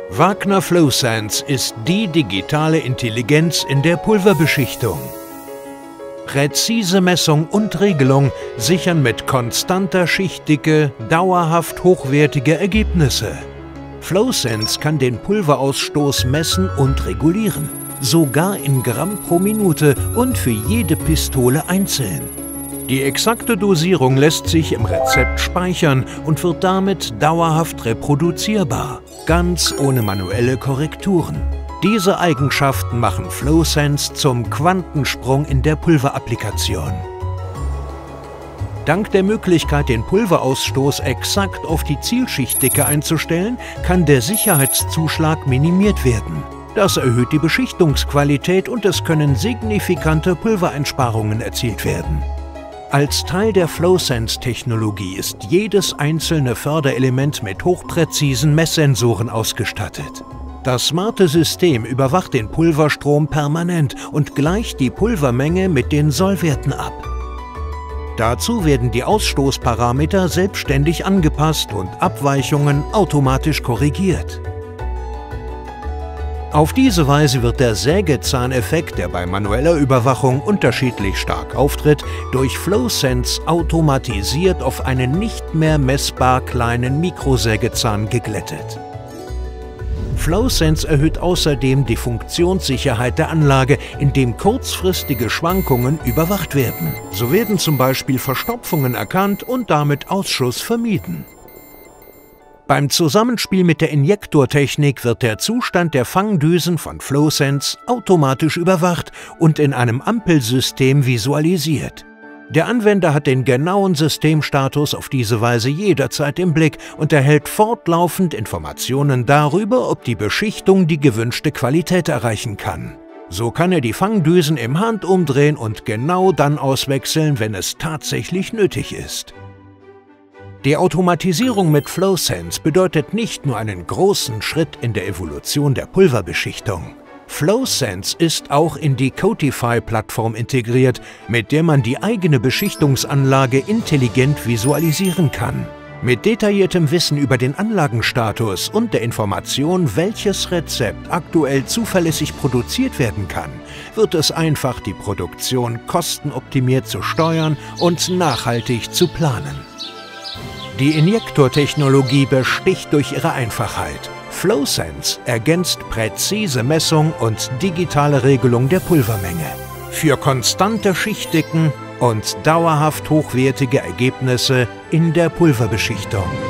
Wagner FlowSense ist die digitale Intelligenz in der Pulverbeschichtung. Präzise Messung und Regelung sichern mit konstanter Schichtdicke dauerhaft hochwertige Ergebnisse. FlowSense kann den Pulverausstoß messen und regulieren, sogar in Gramm pro Minute und für jede Pistole einzeln. Die exakte Dosierung lässt sich im Rezept speichern und wird damit dauerhaft reproduzierbar, ganz ohne manuelle Korrekturen. Diese Eigenschaften machen FlowSense zum Quantensprung in der Pulverapplikation. Dank der Möglichkeit, den Pulverausstoß exakt auf die Zielschichtdicke einzustellen, kann der Sicherheitszuschlag minimiert werden. Das erhöht die Beschichtungsqualität und es können signifikante Pulvereinsparungen erzielt werden. Als Teil der FlowSense-Technologie ist jedes einzelne Förderelement mit hochpräzisen Messsensoren ausgestattet. Das smarte System überwacht den Pulverstrom permanent und gleicht die Pulvermenge mit den Sollwerten ab. Dazu werden die Ausstoßparameter selbstständig angepasst und Abweichungen automatisch korrigiert. Auf diese Weise wird der Sägezahneffekt, der bei manueller Überwachung unterschiedlich stark auftritt, durch FlowSense automatisiert auf einen nicht mehr messbar kleinen Mikrosägezahn geglättet. FlowSense erhöht außerdem die Funktionssicherheit der Anlage, indem kurzfristige Schwankungen überwacht werden. So werden zum Beispiel Verstopfungen erkannt und damit Ausschuss vermieden. Beim Zusammenspiel mit der Injektortechnik wird der Zustand der Fangdüsen von FlowSense automatisch überwacht und in einem Ampelsystem visualisiert. Der Anwender hat den genauen Systemstatus auf diese Weise jederzeit im Blick und erhält fortlaufend Informationen darüber, ob die Beschichtung die gewünschte Qualität erreichen kann. So kann er die Fangdüsen im Handumdrehen und genau dann auswechseln, wenn es tatsächlich nötig ist. Die Automatisierung mit FlowSense bedeutet nicht nur einen großen Schritt in der Evolution der Pulverbeschichtung. FlowSense ist auch in die Cotify-Plattform integriert, mit der man die eigene Beschichtungsanlage intelligent visualisieren kann. Mit detailliertem Wissen über den Anlagenstatus und der Information, welches Rezept aktuell zuverlässig produziert werden kann, wird es einfach, die Produktion kostenoptimiert zu steuern und nachhaltig zu planen. Die Injektortechnologie besticht durch ihre Einfachheit. FlowSense ergänzt präzise Messung und digitale Regelung der Pulvermenge. Für konstante Schichtdicken und dauerhaft hochwertige Ergebnisse in der Pulverbeschichtung.